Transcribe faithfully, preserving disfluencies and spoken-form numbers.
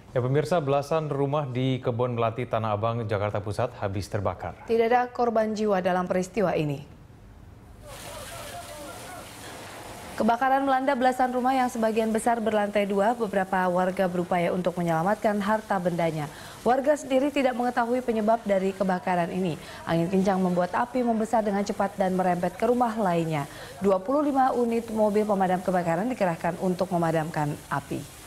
Ya pemirsa, belasan rumah di Kebon Melati, Tanah Abang, Jakarta Pusat habis terbakar. Tidak ada korban jiwa dalam peristiwa ini. Kebakaran melanda belasan rumah yang sebagian besar berlantai dua. Beberapa warga berupaya untuk menyelamatkan harta bendanya. Warga sendiri tidak mengetahui penyebab dari kebakaran ini. Angin kencang membuat api membesar dengan cepat dan merembet ke rumah lainnya. dua puluh lima unit mobil pemadam kebakaran dikerahkan untuk memadamkan api.